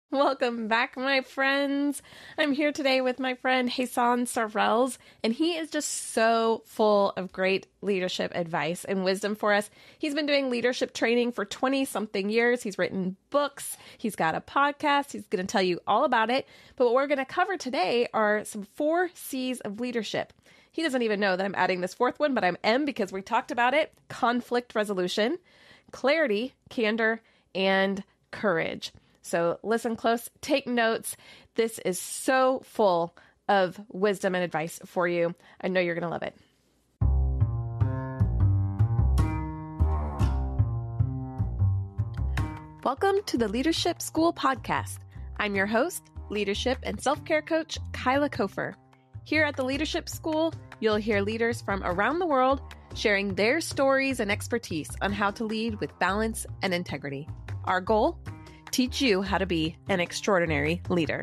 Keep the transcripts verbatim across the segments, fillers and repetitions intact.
Welcome back, my friends. I'm here today with my friend Jesan Sorrells, and he is just so full of great leadership advice and wisdom for us. He's been doing leadership training for twenty-something years. He's written books. He's got a podcast. He's going to tell you all about it. But what we're going to cover today are some four C's of leadership. He doesn't even know that I'm adding this fourth one, but I'm M because we talked about it. Conflict resolution, clarity, candor, and courage. So listen close, take notes. This is so full of wisdom and advice for you. I know you're going to love it. Welcome to the Leadership School podcast. I'm your host, leadership and self-care coach, Kyla Kofer. Here at the Leadership School, you'll hear leaders from around the world sharing their stories and expertise on how to lead with balance and integrity. Our goal? Teach you how to be an extraordinary leader.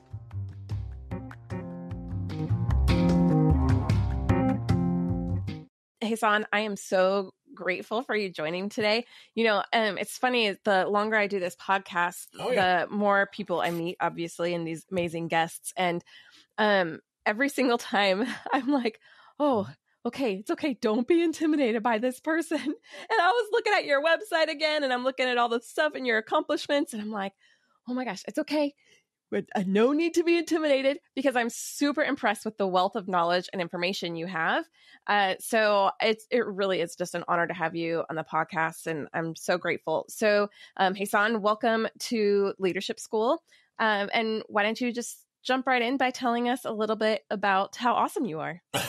Jesan, I am so grateful for you joining today. You know, um, it's funny, the longer I do this podcast, oh, yeah. the more people I meet, obviously, and these amazing guests. And um, every single time I'm like, oh, okay, it's okay. Don't be intimidated by this person. And I was looking at your website again, and I'm looking at all the stuff and your accomplishments, and I'm like, oh my gosh, it's okay. But uh, no need to be intimidated, because I'm super impressed with the wealth of knowledge and information you have. Uh, so it's it really is just an honor to have you on the podcast, and I'm so grateful. So, um, Jesan, welcome to Leadership School. Um, and why don't you just jump right in by telling us a little bit about how awesome you are. Or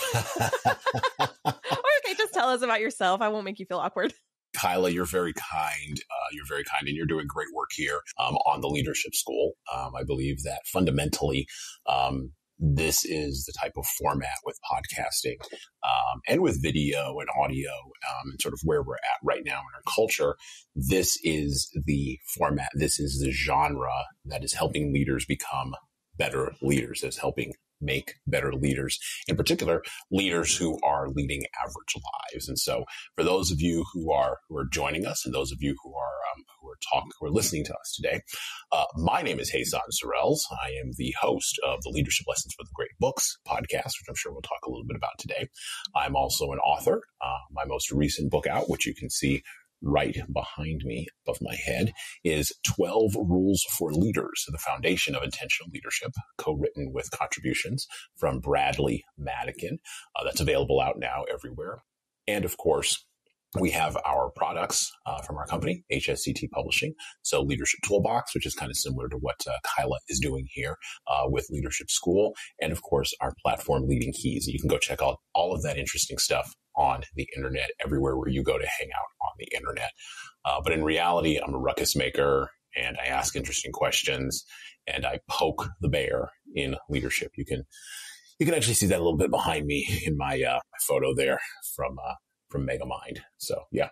okay, just tell us about yourself. I won't make you feel awkward. Kyla, you're very kind. Uh, you're very kind, and you're doing great work here um, on the Leadership School. Um, I believe that fundamentally, um, this is the type of format with podcasting um, and with video and audio um, and sort of where we're at right now in our culture. This is the format. This is the genre that is helping leaders become better leaders, is helping make better leaders, in particular, leaders who are leading average lives. And so for those of you who are who are joining us, and those of you who are um, who are talking, who are listening to us today, uh, my name is Jesan Sorrells. I am the host of the Leadership Lessons for the Great Books podcast, which I'm sure we'll talk a little bit about today. I'm also an author. Uh, my most recent book out, which you can see right behind me, above my head, is twelve Rules for Leaders, the Foundation of Intentional Leadership, co-written with contributions from Bradley Madigan. Uh, that's available out now everywhere. And of course, we have our products uh, from our company, H S C T Publishing. So Leadership Toolbox, which is kind of similar to what uh, Kyla is doing here uh, with Leadership School. And of course, our platform, Leading Keys. You can go check out all of that interesting stuff on the internet, everywhere where you go to hang out on the internet. Uh, but in reality, I'm a ruckus maker, and I ask interesting questions, and I poke the bear in leadership. You can you can actually see that a little bit behind me in my uh, my photo there from uh, from Megamind. So yeah.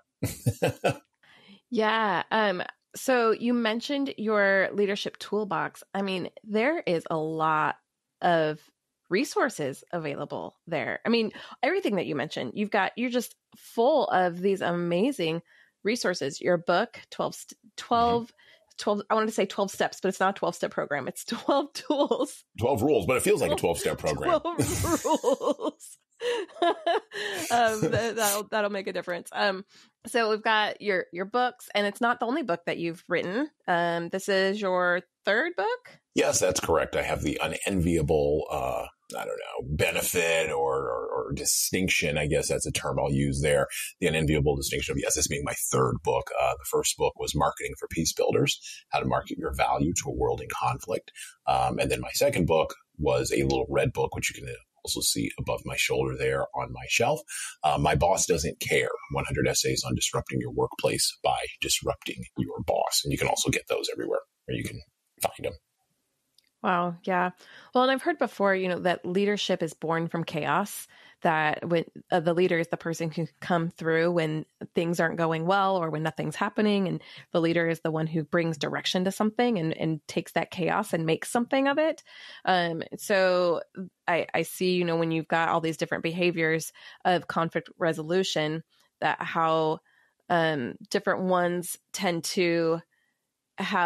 yeah. Um, so you mentioned your leadership toolbox. I mean, there is a lot of resources available there. I mean, everything that you mentioned, you've got, you're just full of these amazing resources. Your book, twelve, twelve, twelve, I wanted to say twelve steps, but it's not a twelve step program. It's twelve tools. twelve rules, but it feels like a twelve step program. twelve rules. um, that, that'll, that'll make a difference. Um, so we've got your, your books, and it's not the only book that you've written. Um, this is your third book? Yes, that's correct. I have the unenviable, uh, I don't know, benefit or, or, or distinction, I guess that's a term I'll use there. The unenviable distinction of, yes, this being my third book. Uh, the first book was Marketing for Peace Builders, How to Market Your Value to a World in Conflict. Um, and then my second book was a little red book, which you can also see above my shoulder there on my shelf. Uh, My Boss Doesn't Care, one hundred Essays on Disrupting Your Workplace by Disrupting Your Boss. And you can also get those everywhere where you can find them. Wow. Yeah. Well, and I've heard before, you know, that leadership is born from chaos, that when uh, the leader is the person who come through when things aren't going well or when nothing's happening. And the leader is the one who brings direction to something and, and takes that chaos and makes something of it. Um, so I, I see, you know, when you've got all these different behaviors of conflict resolution, that how um, different ones tend to have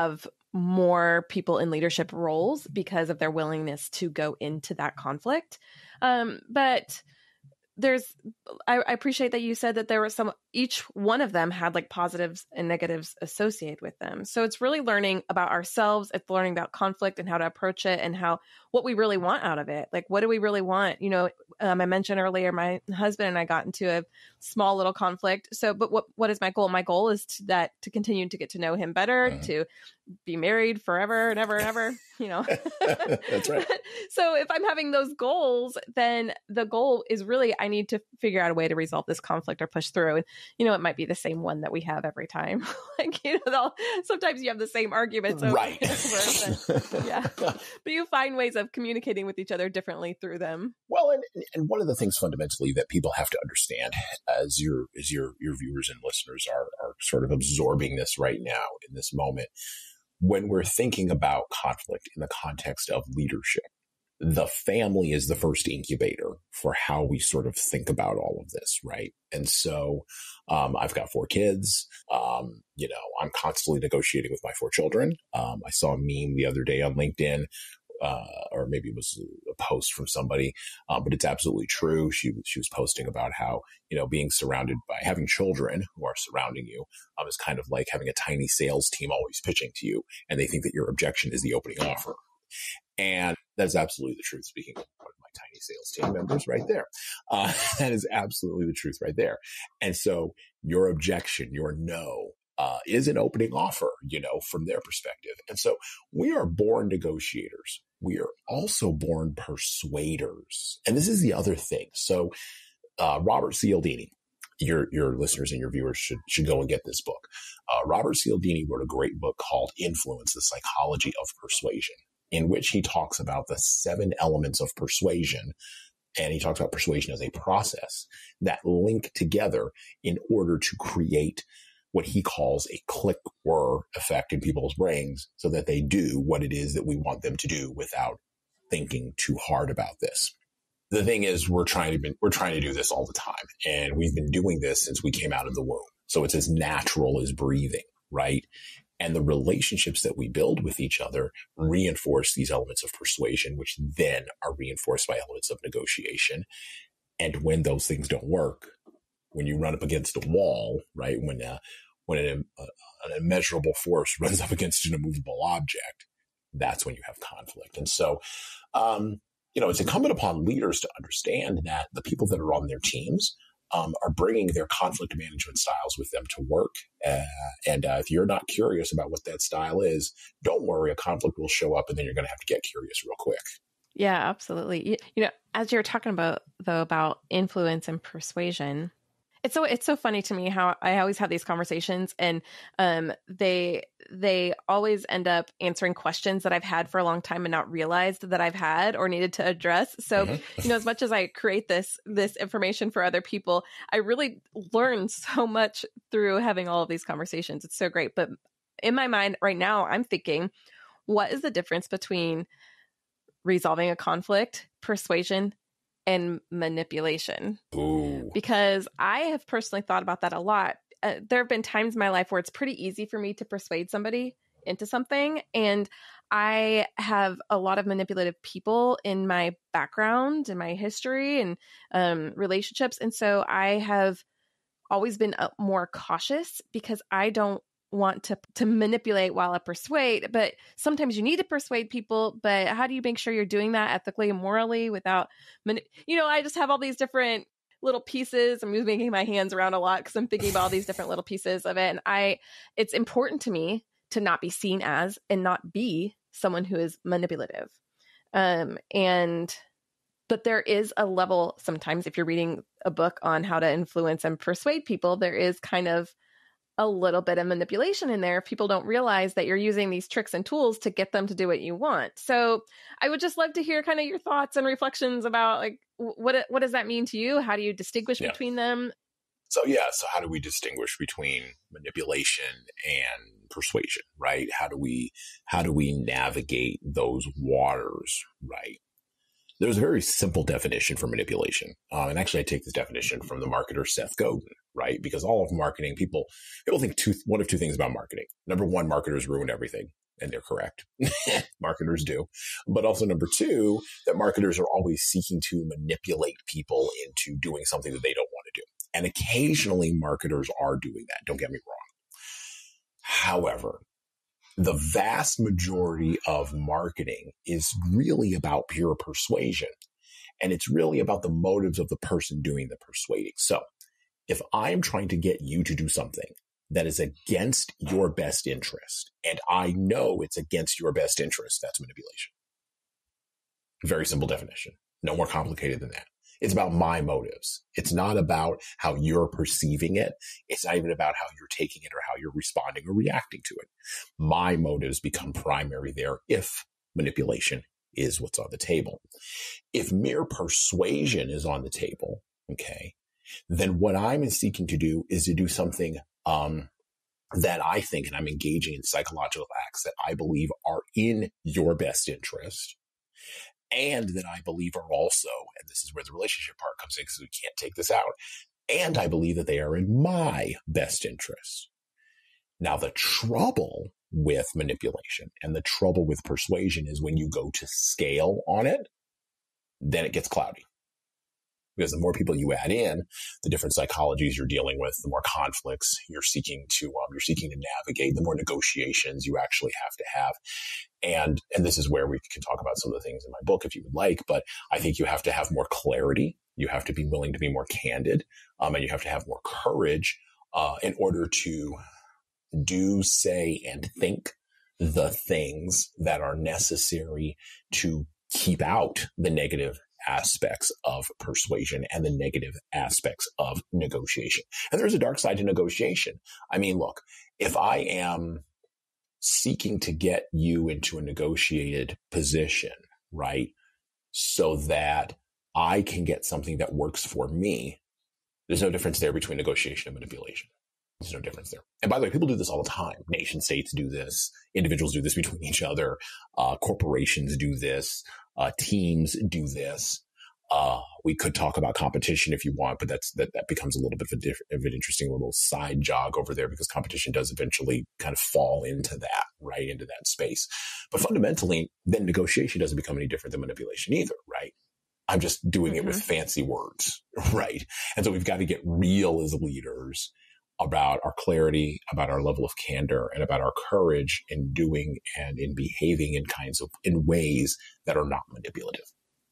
more people in leadership roles because of their willingness to go into that conflict. Um, but there's, I, I appreciate that you said that there was some, each one of them had like positives and negatives associated with them. So it's really learning about ourselves. It's learning about conflict and how to approach it and how, what we really want out of it. Like, what do we really want? You know, um, I mentioned earlier, my husband and I got into a small little conflict. So, but what, what is my goal? My goal is to, that to continue to get to know him better, mm. to be married forever and ever and ever, you know. That's right. So if I'm having those goals, then the goal is really, I need to figure out a way to resolve this conflict or push through. And, you know, it might be the same one that we have every time. Like, you know, sometimes you have the same arguments. Over right. Over, yeah. But you find ways of communicating with each other differently through them. Well, and, and one of the things fundamentally that people have to understand as your, as your, your viewers and listeners are, are sort of absorbing this right now in this moment, when we're thinking about conflict in the context of leadership, the family is the first incubator for how we sort of think about all of this, right? And so um, I've got four kids. Um, you know, I'm constantly negotiating with my four children. Um, I saw a meme the other day on LinkedIn, uh, or maybe it was a post from somebody, uh, but it's absolutely true. She, she was posting about how, you know, being surrounded by having children who are surrounding you um, is kind of like having a tiny sales team always pitching to you, and they think that your objection is the opening offer. And that's absolutely the truth. Speaking of one of my tiny sales team members right there, uh, that is absolutely the truth right there. And so your objection, your no, uh, is an opening offer, you know, from their perspective. And so we are born negotiators. We are also born persuaders. And this is the other thing. So uh, Robert Cialdini, your your listeners and your viewers should should go and get this book. Uh, Robert Cialdini wrote a great book called Influence, the Psychology of Persuasion, in which he talks about the seven elements of persuasion. And he talks about persuasion as a process that link together in order to create what he calls a click-whir effect in people's brains so that they do what it is that we want them to do without thinking too hard about this. The thing is, we're trying to, we're trying to do this all the time. And we've been doing this since we came out of the womb. So it's as natural as breathing, right? And the relationships that we build with each other reinforce these elements of persuasion, which then are reinforced by elements of negotiation. And when those things don't work, when you run up against a wall, right? When uh, when an, uh, an immeasurable force runs up against an immovable object, that's when you have conflict. And so, um, you know, it's incumbent upon leaders to understand that the people that are on their teams Um, are bringing their conflict management styles with them to work. Uh, and uh, if you're not curious about what that style is, don't worry, a conflict will show up and then you're going to have to get curious real quick. Yeah, absolutely. You, you know, as you're talking about, though, about influence and persuasion, it's so it's so funny to me how I always have these conversations and um, they they always end up answering questions that I've had for a long time and not realized that I've had or needed to address. So, mm-hmm. you know, as much as I create this this information for other people, I really learn so much through having all of these conversations. It's so great. But in my mind right now, I'm thinking, what is the difference between resolving a conflict, persuasion, and manipulation? Ooh. Because I have personally thought about that a lot. Uh, there have been times in my life where it's pretty easy for me to persuade somebody into something. And I have a lot of manipulative people in my background and my history and um, relationships. And so I have always been uh, more cautious because I don't want to to manipulate while I persuade, but sometimes you need to persuade people, but how do you make sure you're doing that ethically and morally without, mani- you know, I just have all these different little pieces. I'm moving my hands around a lot because I'm thinking about all these different little pieces of it. And I, it's important to me to not be seen as and not be someone who is manipulative. Um, and, but there is a level, sometimes if you're reading a book on how to influence and persuade people, there is kind of a little bit of manipulation in there if people don't realize that you're using these tricks and tools to get them to do what you want. So I would just love to hear kind of your thoughts and reflections about like, what, what does that mean to you? How do you distinguish yeah. between them? So, yeah. So how do we distinguish between manipulation and persuasion, right? How do we, how do we navigate those waters, right? There's a very simple definition for manipulation. Uh, and actually, I take this definition from the marketer Seth Godin, right? Because all of marketing, people people think two, one of two things about marketing. Number one, marketers ruin everything. and they're correct. Marketers do. But also number two, that marketers are always seeking to manipulate people into doing something that they don't want to do. And occasionally marketers are doing that. Don't get me wrong. However, the vast majority of marketing is really about pure persuasion. And it's really about the motives of the person doing the persuading. So if I'm trying to get you to do something that is against your best interest, and I know it's against your best interest, that's manipulation. Very simple definition. No more complicated than that. It's about my motives. It's not about how you're perceiving it. It's not even about how you're taking it or how you're responding or reacting to it. My motives become primary there if manipulation is what's on the table. If mere persuasion is on the table, okay, then what I'm seeking to do is to do something um, that I think, and I'm engaging in psychological acts that I believe are in your best interest, and that I believe are also, and this is where the relationship part comes in because we can't take this out, and I believe that they are in my best interest. Now, the trouble with manipulation and the trouble with persuasion is when you go to scale on it, then it gets cloudy. Because the more people you add in, the different psychologies you're dealing with, the more conflicts you're seeking to um, you're seeking to navigate, the more negotiations you actually have to have. And and this is where we can talk about some of the things in my book if you would like, but I think you have to have more clarity. You have to be willing to be more candid, um, and you have to have more courage uh, in order to do, say, and think the things that are necessary to keep out the negative aspects of persuasion and the negative aspects of negotiation. And there's a dark side to negotiation. I mean, look, if I am seeking to get you into a negotiated position, right, so that I can get something that works for me, there's no difference there between negotiation and manipulation. There's no difference there. And by the way, people do this all the time. Nation states do this. Individuals do this between each other. Uh, corporations do this. Uh, teams do this. Uh, we could talk about competition if you want, but that's, that, that becomes a little bit of, a diff- of an interesting little side jog over there because competition does eventually kind of fall into that, right, into that space. But fundamentally, then negotiation doesn't become any different than manipulation either, right? I'm just doing mm-hmm. it with fancy words, right? And so we've got to get real as leaders about our clarity, about our level of candor, and about our courage in doing and in behaving in kinds of, in ways that are not manipulative.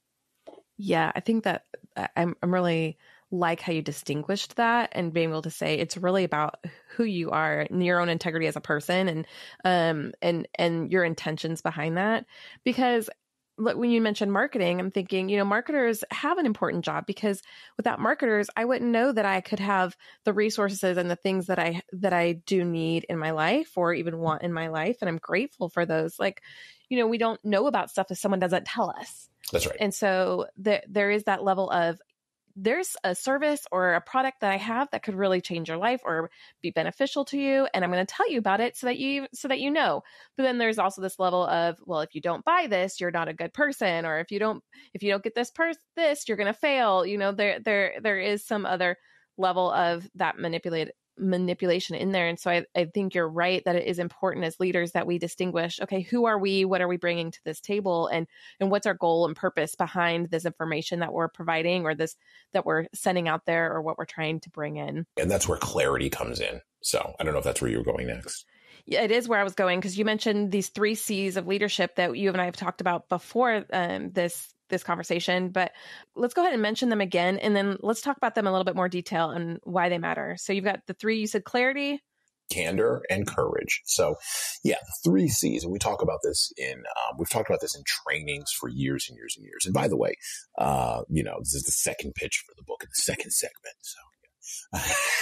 Yeah, I think that I'm, I'm really like how you distinguished that and being able to say it's really about who you are and your own integrity as a person and, um, and, and your intentions behind that. Because look, when you mentioned marketing, I'm thinking, you know, marketers have an important job because without marketers, I wouldn't know that I could have the resources and the things that I, that I do need in my life or even want in my life. And I'm grateful for those. Like, you know, we don't know about stuff if someone doesn't tell us. That's right. And so there, there is that level of, there's a service or a product that I have that could really change your life or be beneficial to you. And I'm going to tell you about it so that you, so that you know, but then there's also this level of, well, if you don't buy this, you're not a good person. Or if you don't, if you don't get this person, this, you're going to fail. You know, there, there, there is some other level of that manipulated manipulation in there. And so I, I think you're right that it is important as leaders that we distinguish, okay, who are we? What are we bringing to this table? And, and what's our goal and purpose behind this information that we're providing or this, that we're sending out there or what we're trying to bring in. And that's where clarity comes in. So I don't know if that's where you were going next. Yeah, it is where I was going because you mentioned these three C's of leadership that you and I have talked about before um, this this conversation, but let's go ahead and mention them again. And then let's talk about them in a little bit more detail and why they matter. So you've got the three, you said clarity, candor, and courage. So yeah, the three C's, and we talk about this in, um, we've talked about this in trainings for years and years and years. And by the way, uh, you know, this is the second pitch for the book in the second segment.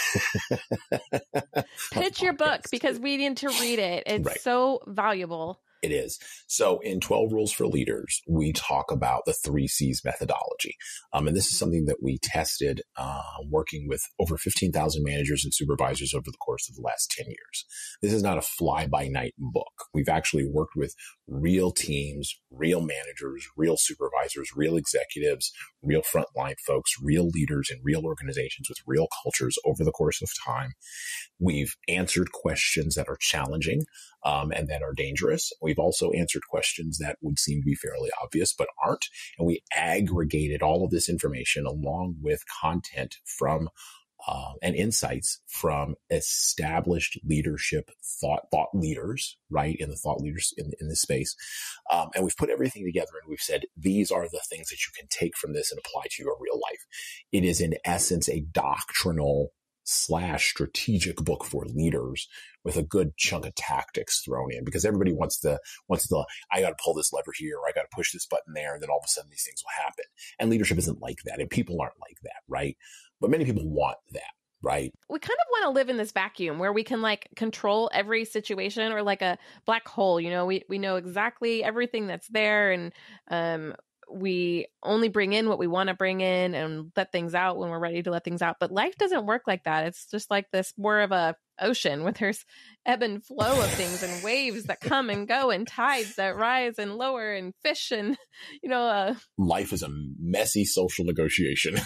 So pitch your book because we need to read it. It's right. So valuable. It is. So in twelve Rules for Leaders, we talk about the three C's methodology. Um, and this is something that we tested uh, working with over fifteen thousand managers and supervisors over the course of the last ten years. This is not a fly-by-night book. We've actually worked with real teams, real managers, real supervisors, real executives, real frontline folks, real leaders in real organizations with real cultures over the course of time. We've answered questions that are challenging um, and that are dangerous. We've also answered questions that would seem to be fairly obvious, but aren't. And we aggregated all of this information along with content from uh, and insights from established leadership thought thought leaders, right, in the thought leaders in, in this space. Um, and we've put everything together and we've said, these are the things that you can take from this and apply to your real life. It is in essence a doctrinal slash strategic book for leaders with a good chunk of tactics thrown in, because everybody wants the, wants the, I got to pull this lever here, or I got to push this button there, and then all of a sudden these things will happen. And leadership isn't like that. And people aren't like that, right? But many people want that, right? We kind of want to live in this vacuum where we can like control every situation, or like a black hole, you know, we, we know exactly everything that's there, and, um, we only bring in what we want to bring in and let things out when we're ready to let things out. But life doesn't work like that. It's just like this more of a ocean where there's ebb and flow of things and waves that come and go and tides that rise and lower and fish and, you know, uh, life is a messy social negotiation.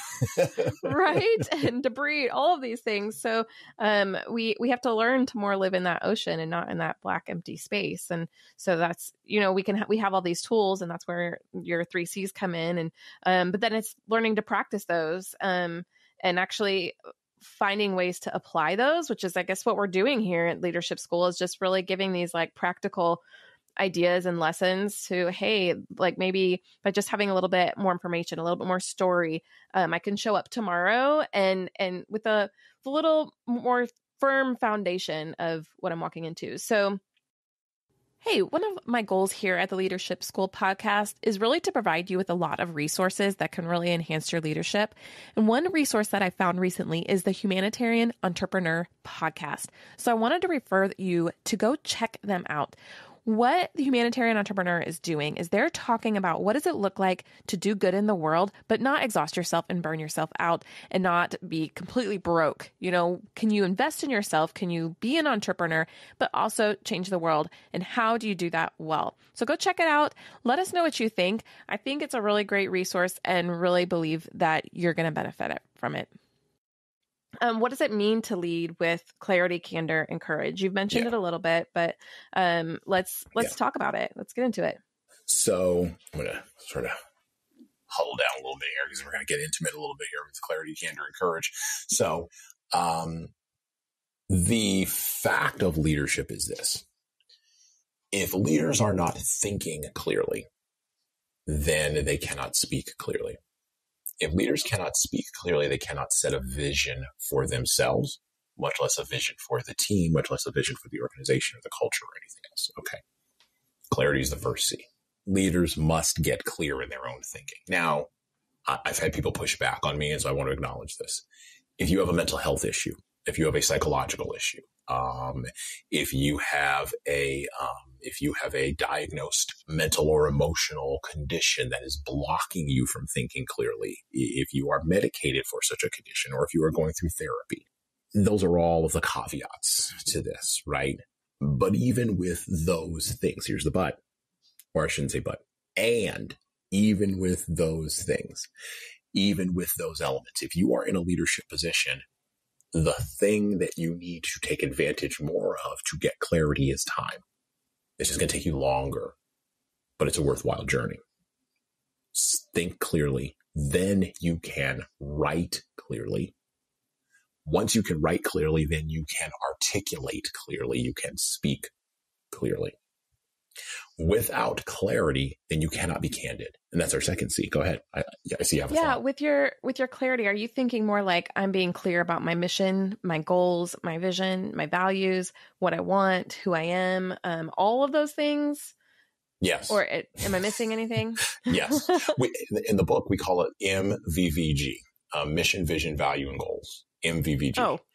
Right. And debris, all of these things. So um, we, we have to learn to more live in that ocean and not in that black, empty space. And so that's, you know, we can, ha- we have all these tools, and that's where your three C's come in. And, um, but then it's learning to practice those um, and actually finding ways to apply those, which is, I guess, what we're doing here at Leadership School, is just really giving these like practical ideas and lessons to, hey, like maybe by just having a little bit more information, a little bit more story, um, I can show up tomorrow and, and with a, a little more firm foundation of what I'm walking into. So hey, one of my goals here at the Leadership School podcast is really to provide you with a lot of resources that can really enhance your leadership. And one resource that I found recently is the Humanitarian Entrepreneur podcast. So I wanted to refer you to go check them out. What the Humanitarian Entrepreneur is doing is they're talking about what does it look like to do good in the world, but not exhaust yourself and burn yourself out and not be completely broke. You know, can you invest in yourself? Can you be an entrepreneur, but also change the world? And how do you do that well? So go check it out. Let us know what you think. I think it's a really great resource and really believe that you're going to benefit it, from it. Um, what does it mean to lead with clarity, candor, and courage? You've mentioned yeah. it a little bit, but um, let's let's yeah. talk about it. Let's get into it. So I'm going to sort of huddle down a little bit here because we're going to get intimate a little bit here with clarity, candor, and courage. So um, the fact of leadership is this. If leaders are not thinking clearly, then they cannot speak clearly. If leaders cannot speak clearly, they cannot set a vision for themselves, much less a vision for the team, much less a vision for the organization or the culture or anything else. Okay. Clarity is the first C. Leaders must get clear in their own thinking. Now, I've had people push back on me, and so I want to acknowledge this. If you have a mental health issue, if you have a psychological issue, um, if you have a um, if you have a diagnosed mental or emotional condition that is blocking you from thinking clearly, if you are medicated for such a condition, or if you are going through therapy, those are all of the caveats to this, right? But even with those things, here's the but, or I shouldn't say but, and even with those things, even with those elements, if you are in a leadership position, the thing that you need to take advantage more of to get clarity is time. It's just going to take you longer, but it's a worthwhile journey. Think clearly, then you can write clearly. Once you can write clearly, then you can articulate clearly. You can speak clearly. Without clarity, then you cannot be candid. And that's our second C. Go ahead. I, yeah, I see you have a Yeah, thought. with your with your clarity, are you thinking more like I'm being clear about my mission, my goals, my vision, my values, what I want, who I am, um, all of those things? Yes. Or it, am I missing anything? Yes. We, in the book, we call it M V V G, uh, mission, vision, value, and goals. M V V G. Oh.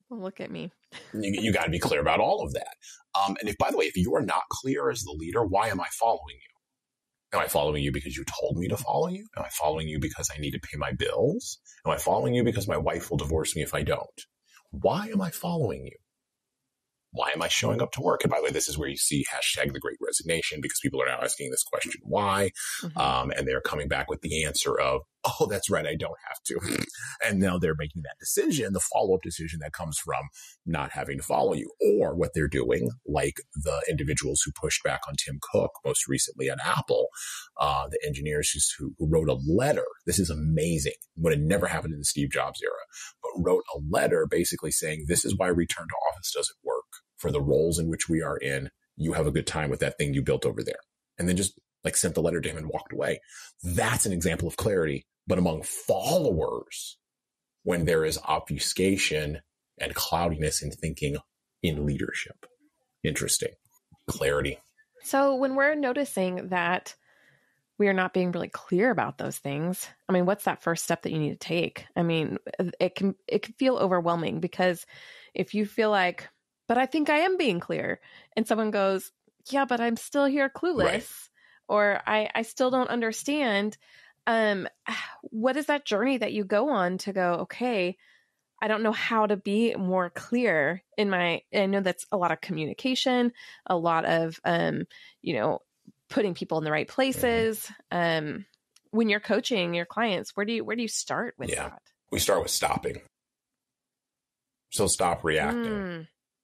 Well, look at me. you you got to be clear about all of that. Um, and if, by the way, if you are not clear as the leader, why am I following you? Am I following you because you told me to follow you? Am I following you because I need to pay my bills? Am I following you because my wife will divorce me if I don't? Why am I following you? Why am I showing up to work? And by the way, this is where you see hashtag the great resignation, because people are now asking this question, why? Mm-hmm. Um, and they're coming back with the answer of, oh, that's right, I don't have to. And now they're making that decision, the follow-up decision that comes from not having to follow you. Or what they're doing, like the individuals who pushed back on Tim Cook most recently at Apple, uh, the engineers who, who wrote a letter. This is amazing. Would have never happened in the Steve Jobs era, but wrote a letter basically saying, this is why return to office doesn't work for the roles in which we are in. You have a good time with that thing you built over there. And then just like sent the letter to him and walked away. That's an example of clarity. But among followers, when there is obfuscation and cloudiness in thinking in leadership. Interesting. Clarity. So when we're noticing that we are not being really clear about those things, I mean, what's that first step that you need to take? I mean, it can, it can feel overwhelming, because if you feel like, but I think I am being clear, and someone goes, yeah, but I'm still here clueless, right, or I, I still don't understand. Um, what is that journey that you go on to go, okay, I don't know how to be more clear in my, I know that's a lot of communication, a lot of, um, you know, putting people in the right places. Um, when you're coaching your clients, where do you, where do you start with yeah. that? We start with stopping. So stop reacting. Mm.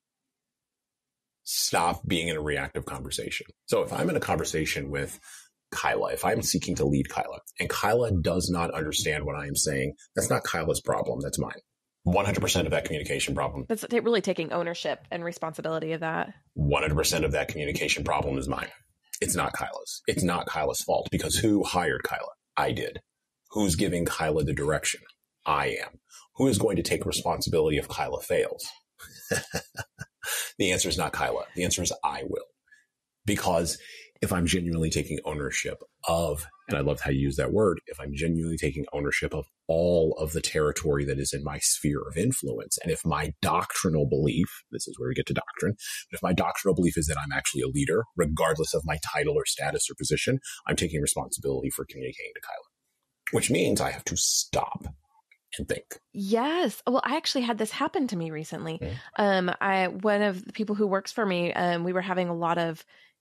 Stop being in a reactive conversation. So if I'm in a conversation with Kyla, if I'm seeking to lead Kyla, and Kyla does not understand what I am saying, that's not Kyla's problem. That's mine. one hundred percent of that communication problem. That's really taking ownership and responsibility of that. one hundred percent of that communication problem is mine. It's not Kyla's. It's not Kyla's fault, because who hired Kyla? I did. Who's giving Kyla the direction? I am. Who is going to take responsibility if Kyla fails? The answer is not Kyla. The answer is I will. Because if I'm genuinely taking ownership of, and I love how you use that word, if I'm genuinely taking ownership of all of the territory that is in my sphere of influence, and if my doctrinal belief, this is where we get to doctrine, but if my doctrinal belief is that I'm actually a leader, regardless of my title or status or position, I'm taking responsibility for communicating to Kyla, which means I have to stop and think. Yes. Well, I actually had this happen to me recently. Mm. Um, I, one of the people who works for me, um, we were having a lot of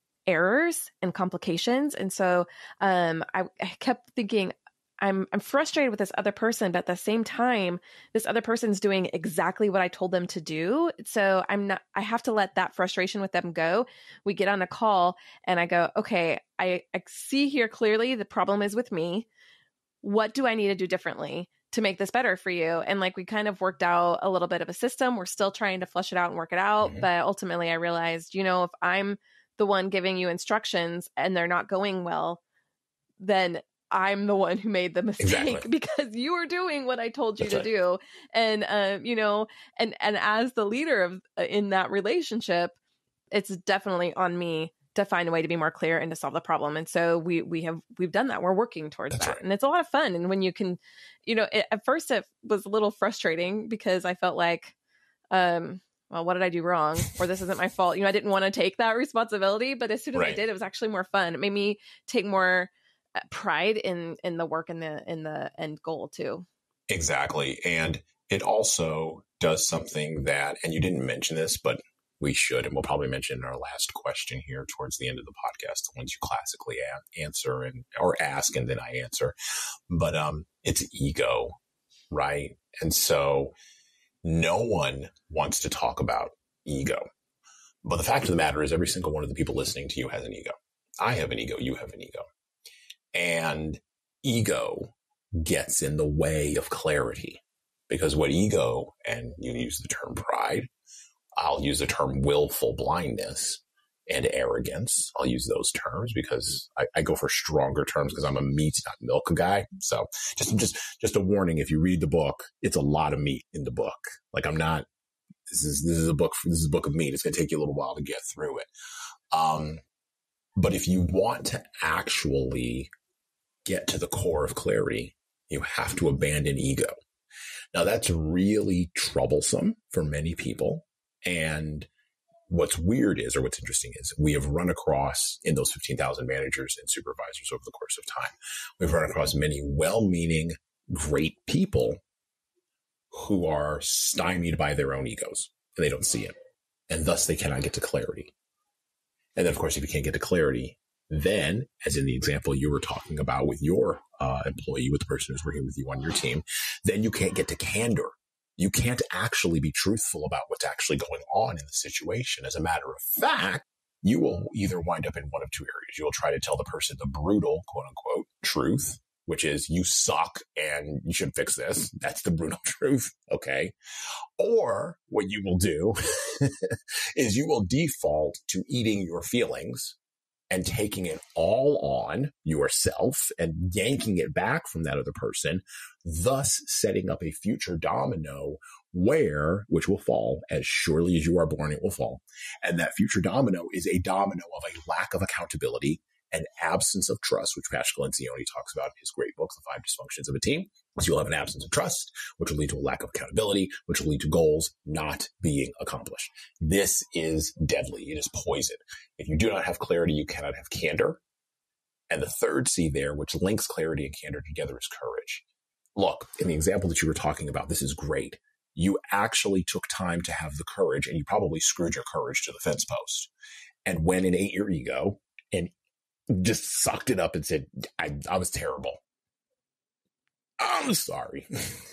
errors and complications. And so, um, I, I kept thinking, I'm, I'm frustrated with this other person, but at the same time, this other person's doing exactly what I told them to do. So I'm not, I have to let that frustration with them go. We get on a call and I go, okay, I, I see here clearly the problem is with me. What do I need to do differently to make this better for you? And like, we kind of worked out a little bit of a system. We're still trying to flush it out and work it out. Mm-hmm. But ultimately I realized, you know, if I'm the one giving you instructions and they're not going well, then I'm the one who made the mistake. Exactly. Because you were doing what I told you That's to right. do. And, um, you know, and, and as the leader of uh, in that relationship, it's definitely on me to find a way to be more clear and to solve the problem. And so we, we have, we've done that. We're working towards That's that. Right. And it's a lot of fun. And when you can, you know, it, at first it was a little frustrating because I felt like, um, well, what did I do wrong? Or this isn't my fault. You know, I didn't want to take that responsibility, but as soon as right. I did, it was actually more fun. It made me take more pride in, in the work and the, in the end goal too. Exactly. And it also does something that, and you didn't mention this, but we should, and we'll probably mention in our last question here towards the end of the podcast, the ones you classically a- answer and or ask and then I answer. But um, it's ego, right? And so no one wants to talk about ego. But the fact of the matter is every single one of the people listening to you has an ego. I have an ego. You have an ego. And ego gets in the way of clarity, because what ego, and you use the term pride, I'll use the term willful blindness and arrogance. I'll use those terms because I, I go for stronger terms because I'm a meat, not milk guy. So just, just, just a warning. If you read the book, it's a lot of meat in the book. Like I'm not, this is, this is a book, this is a book of meat. It's going to take you a little while to get through it. Um, but if you want to actually get to the core of clarity, you have to abandon ego. Now, that's really troublesome for many people. And what's weird is, or what's interesting is, we have run across, in those fifteen thousand managers and supervisors over the course of time, we've run across many well-meaning, great people who are stymied by their own egos, and they don't see it. And thus they cannot get to clarity. And then, of course, if you can't get to clarity, then, as in the example you were talking about with your uh, employee, with the person who's working with you on your team, then you can't get to candor. You can't actually be truthful about what's actually going on in the situation. As a matter of fact, you will either wind up in one of two areas. You will try to tell the person the brutal, quote unquote, truth, which is you suck and you should fix this. That's the brutal truth. Okay. Or what you will do is you will default to eating your feelings and taking it all on yourself and yanking it back from that other person, thus setting up a future domino where, which will fall as surely as you are born, it will fall. And that future domino is a domino of a lack of accountability, an absence of trust, which Pascal Lencioni talks about in his great book, The Five Dysfunctions of a Team. So you'll have an absence of trust, which will lead to a lack of accountability, which will lead to goals not being accomplished. This is deadly. It is poison. If you do not have clarity, you cannot have candor. And the third C there, which links clarity and candor together, is courage. Look, in the example that you were talking about, this is great. You actually took time to have the courage, and you probably screwed your courage to the fence post and went and ate your ego and just sucked it up and said, I, I was terrible. I'm sorry.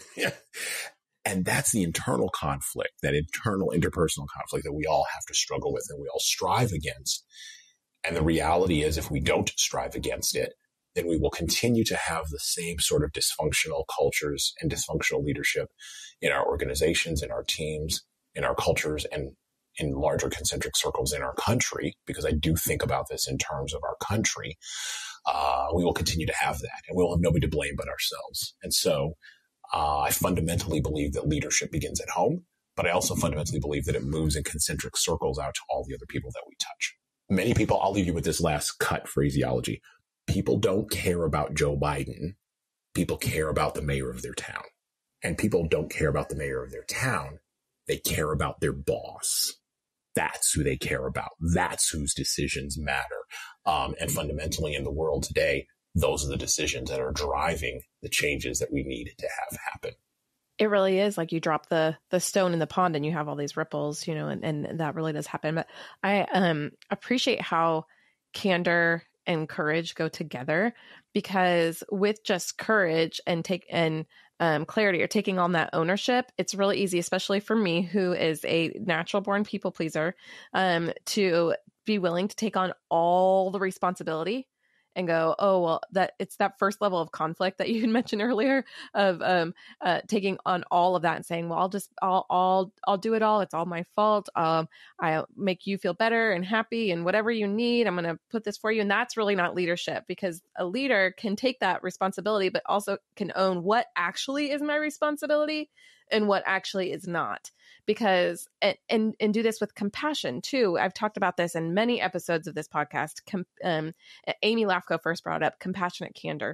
And that's the internal conflict, that internal interpersonal conflict that we all have to struggle with and we all strive against. And the reality is, if we don't strive against it, then we will continue to have the same sort of dysfunctional cultures and dysfunctional leadership in our organizations, in our teams, in our cultures, and in larger concentric circles in our country, because I do think about this in terms of our country. Uh, we will continue to have that, and we'll have nobody to blame but ourselves. And so uh, I fundamentally believe that leadership begins at home, but I also fundamentally believe that it moves in concentric circles out to all the other people that we touch. Many people, I'll leave you with this last cut phraseology. People don't care about Joe Biden. People care about the mayor of their town. And people don't care about the mayor of their town. They care about their boss. That's who they care about. That's whose decisions matter. Um, and fundamentally in the world today, those are the decisions that are driving the changes that we need to have happen. It really is like you drop the the stone in the pond and you have all these ripples, you know, and, and that really does happen. But I um, appreciate how candor and courage go together, because with just courage and take and um, clarity or taking on that ownership, it's really easy, especially for me, who is a natural born people pleaser, um, to be willing to take on all the responsibility and go, oh, well, that it's that first level of conflict that you had mentioned earlier of um, uh, taking on all of that and saying, well, I'll just, I'll, I'll, I'll do it all. It's all my fault. Um, I'll make you feel better and happy and whatever you need, I'm going to put this for you. And that's really not leadership, because a leader can take that responsibility, but also can own what actually is my responsibility and what actually is not. Because, and, and, and do this with compassion too. I've talked about this in many episodes of this podcast. Com, um, Amy Lafko first brought up compassionate candor,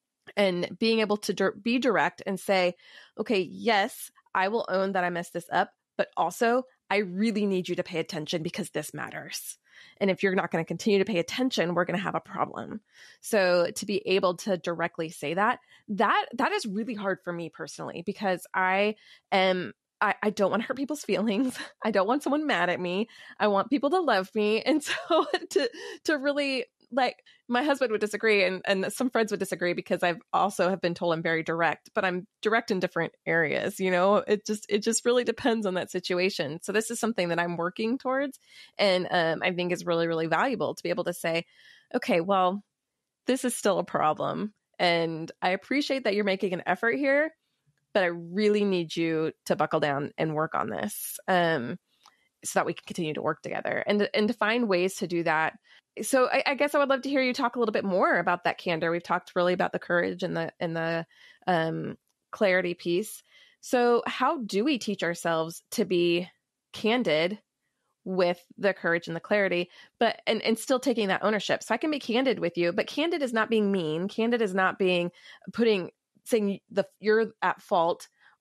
and being able to di- be direct and say, okay, yes, I will own that I messed this up, but also I really need you to pay attention because this matters. And if you're not going to continue to pay attention, we're going to have a problem. So to be able to directly say that, that, that is really hard for me personally, because I am I, I don't want to hurt people's feelings. I don't want someone mad at me. I want people to love me. And so to to really, like, my husband would disagree, and, and some friends would disagree, because I've also have been told I'm very direct, but I'm direct in different areas. You know, it just it just really depends on that situation. So this is something that I'm working towards, and um, I think is really, really valuable to be able to say, okay, well, this is still a problem, and I appreciate that you're making an effort here, but I really need you to buckle down and work on this, um, so that we can continue to work together and, and to find ways to do that. So I, I guess I would love to hear you talk a little bit more about that candor. We've talked really about the courage and the, and the um, clarity piece. So how do we teach ourselves to be candid with the courage and the clarity, but, and, and still taking that ownership? So I can be candid with you, but candid is not being mean. Candid is not being, putting, saying the you're at fault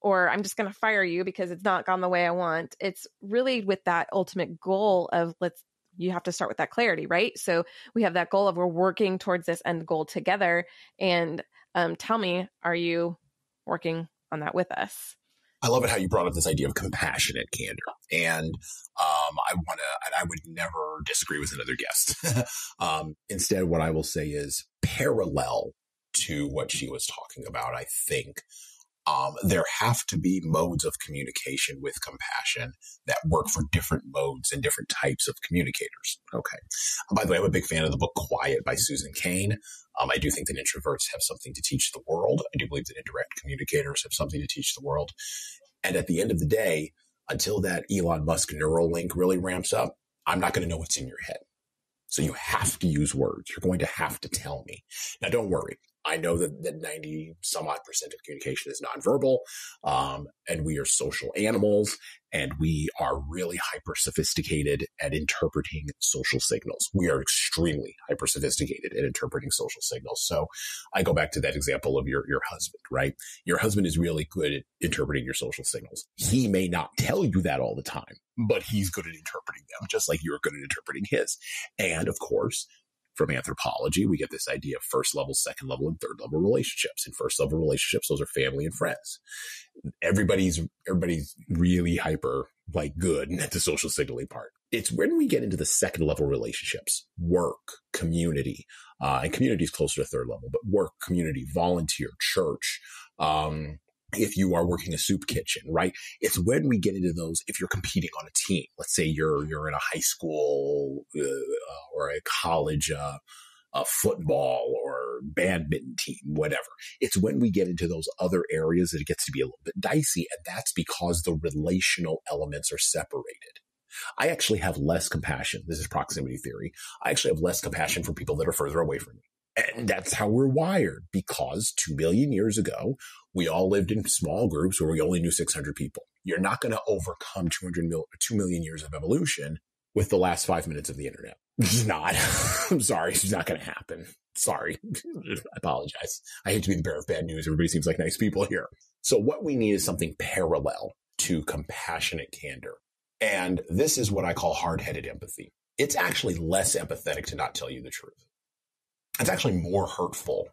or I'm just going to fire you because it's not gone the way I want. It's really with that ultimate goal of let's, you have to start with that clarity, right? So we have that goal of we're working towards this end goal together. And um, tell me, are you working on that with us? I love it how you brought up this idea of compassionate candor. And um, I want to, and I would never disagree with another guest. um, instead, what I will say is parallel to what she was talking about, I think um, there have to be modes of communication with compassion that work for different modes and different types of communicators. Okay. By the way, I'm a big fan of the book Quiet by Susan Cain. Um, I do think that introverts have something to teach the world. I do believe that indirect communicators have something to teach the world. And at the end of the day, until that Elon Musk neural link really ramps up, I'm not going to know what's in your head. So you have to use words. You're going to have to tell me. Now, don't worry. I know that, that ninety some odd percent of communication is nonverbal, um, and we are social animals, and we are really hyper sophisticated at interpreting social signals. We are extremely hyper sophisticated at interpreting social signals. So I go back to that example of your, your husband, right? Your husband is really good at interpreting your social signals. He may not tell you that all the time, but he's good at interpreting them, just like you're good at interpreting his. And of course, from anthropology, we get this idea of first level, second level, and third level relationships. In first level relationships, those are family and friends. Everybody's everybody's really hyper, like good at the social signaling part. It's when we get into the second level relationships, work, community, uh, and community is closer to third level, but work, community, volunteer, church, um, if you are working a soup kitchen, right? It's when we get into those, if you're competing on a team, let's say you're, you're in a high school uh, or a college uh, uh, football or badminton team, whatever. It's when we get into those other areas that it gets to be a little bit dicey. And that's because the relational elements are separated. I actually have less compassion. This is proximity theory. I actually have less compassion for people that are further away from me. And that's how we're wired, because two million years ago, we all lived in small groups where we only knew six hundred people. You're not going to overcome two hundred mil, two million years of evolution with the last five minutes of the internet. It's not. I'm sorry. It's not going to happen. Sorry. I apologize. I hate to be the bearer of bad news. Everybody seems like nice people here. So what we need is something parallel to compassionate candor. And this is what I call hard-headed empathy. It's actually less empathetic to not tell you the truth. It's actually more hurtful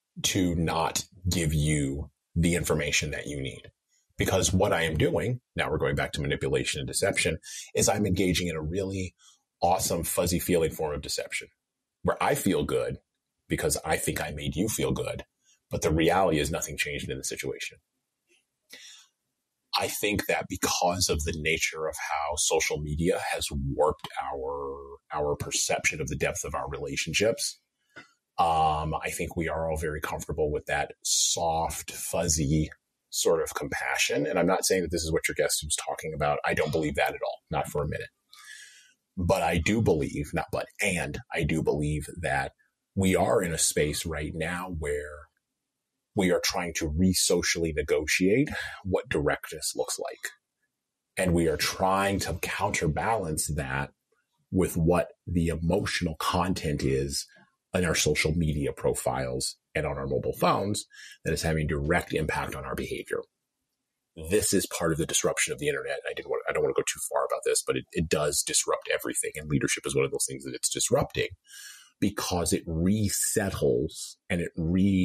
to not give you the information that you need. Because what I am doing, now we're going back to manipulation and deception, is I'm engaging in a really awesome, fuzzy feeling form of deception, where I feel good because I think I made you feel good, but the reality is nothing changed in the situation. I think that because of the nature of how social media has warped our, our perception of the depth of our relationships, Um, I think we are all very comfortable with that soft, fuzzy sort of compassion. And I'm not saying that this is what your guest was talking about. I don't believe that at all, not for a minute. But I do believe, not but, and I do believe that we are in a space right now where we are trying to re-socially negotiate what directness looks like. And we are trying to counterbalance that with what the emotional content is in our social media profiles and on our mobile phones that is having direct impact on our behavior. This is part of the disruption of the internet. I didn't want, I don't want to go too far about this, but it, it does disrupt everything. And leadership is one of those things that it's disrupting because it resettles and it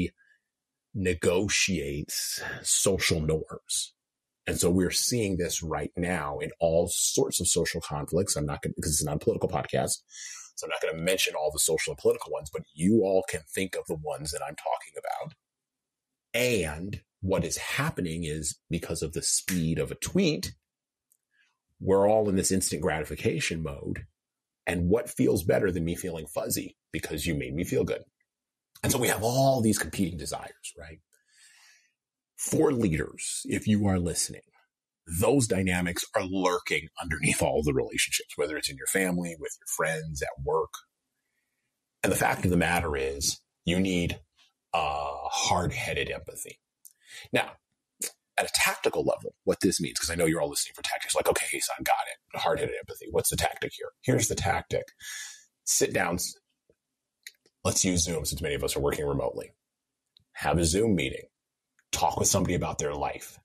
renegotiates social norms. And so we're seeing this right now in all sorts of social conflicts. I'm not going to, because it's a non-political podcast, so I'm not going to mention all the social and political ones, but you all can think of the ones that I'm talking about. And what is happening is because of the speed of a tweet, we're all in this instant gratification mode. And what feels better than me feeling fuzzy because you made me feel good? And so we have all these competing desires, right? For leaders, if you are listening, those dynamics are lurking underneath all of the relationships, whether it's in your family, with your friends, at work. And the fact of the matter is you need uh, hard-headed empathy. Now, at a tactical level, what this means, because I know you're all listening for tactics, like, okay, Jesan, got it. Hard-headed empathy. What's the tactic here? Here's the tactic. Sit down. Let's use Zoom since many of us are working remotely. Have a Zoom meeting. Talk with somebody about their life.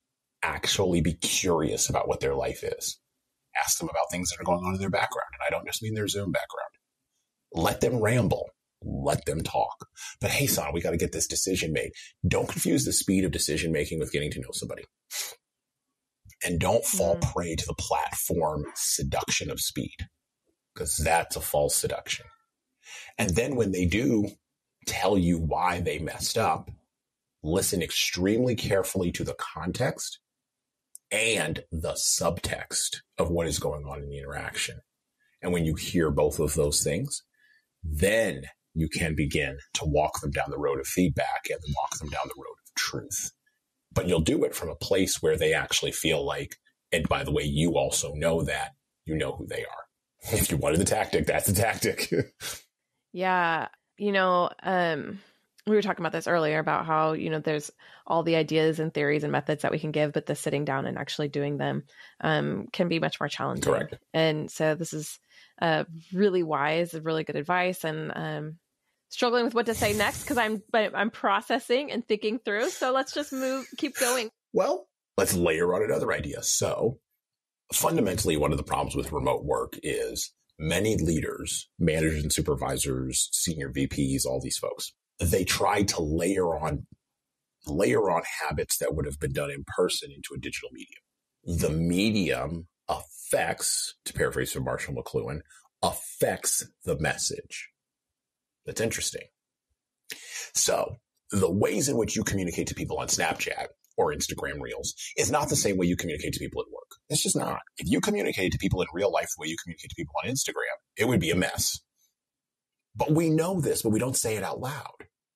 actually be curious about what their life is. Ask them about things that are going on in their background. And I don't just mean their Zoom background. Let them ramble. Let them talk. But hey, son, we got to get this decision made. Don't confuse the speed of decision making with getting to know somebody. And don't fall mm. prey to the platform seduction of speed, because that's a false seduction. And then when they do tell you why they messed up, listen extremely carefully to the context and the subtext of what is going on in the interaction. And when you hear both of those things, then you can begin to walk them down the road of feedback and walk them down the road of truth. But you'll do it from a place where they actually feel like, and by the way, you also know that, you know who they are. If you wanted the tactic, that's the tactic. Yeah. You know, um, we were talking about this earlier about how, you know, there's all the ideas and theories and methods that we can give, but the sitting down and actually doing them um, can be much more challenging. Correct. And so this is uh, really wise, really good advice. And um, struggling with what to say next because I'm I'm processing and thinking through. So let's just move, keep going. Well, let's layer on another idea. So fundamentally, one of the problems with remote work is many leaders, managers and supervisors, senior V Ps, all these folks, they try to layer on layer on habits that would have been done in person into a digital medium. The medium affects, to paraphrase from Marshall McLuhan, affects the message. That's interesting. So the ways in which you communicate to people on Snapchat or Instagram Reels is not the same way you communicate to people at work. It's just not. If you communicate to people in real life the way you communicate to people on Instagram, it would be a mess. But we know this, but we don't say it out loud.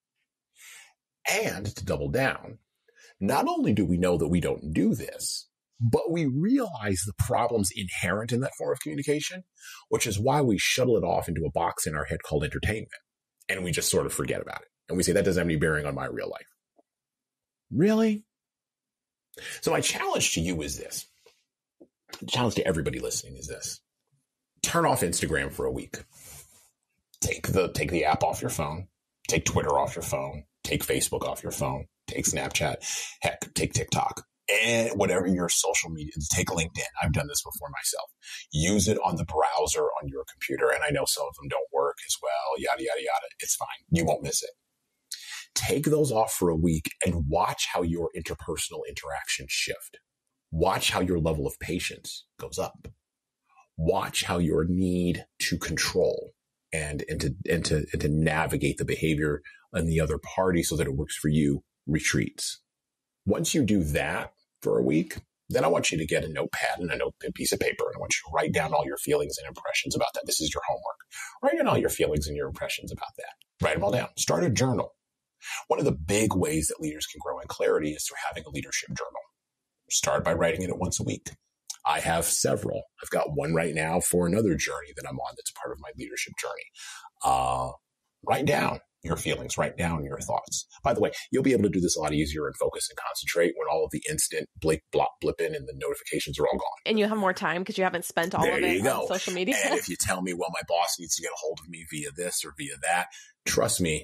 And to double down, not only do we know that we don't do this, but we realize the problems inherent in that form of communication, which is why we shuttle it off into a box in our head called entertainment. And we just sort of forget about it. And we say, that doesn't have any bearing on my real life. Really? So my challenge to you is this. The challenge to everybody listening is this. Turn off Instagram for a week. Take the, take the app off your phone. Take Twitter off your phone. Take Facebook off your phone. Take Snapchat. Heck, take TikTok. And whatever your social media, take LinkedIn. I've done this before myself. Use it on the browser on your computer. And I know some of them don't work as well. Yada, yada, yada. It's fine. You won't miss it. Take those off for a week and watch how your interpersonal interactions shift. Watch how your level of patience goes up. Watch how your need to control and, and, to, and, to, and to navigate the behavior on the other party so that it works for you retreats. Once you do that for a week, then I want you to get a notepad and a note, a piece of paper, and I want you to write down all your feelings and impressions about that. This is your homework. Write down all your feelings and your impressions about that. Write them all down. Start a journal. One of the big ways that leaders can grow in clarity is through having a leadership journal. Start by writing in it once a week. I have several. I've got one right now for another journey that I'm on that's part of my leadership journey. Uh, write down your feelings, write down your thoughts. By the way, you'll be able to do this a lot easier and focus and concentrate when all of the instant blip, blop, blipping and the notifications are all gone. And you have more time because you haven't spent all there of it you go. on social media. And if you tell me, well, my boss needs to get a hold of me via this or via that, trust me,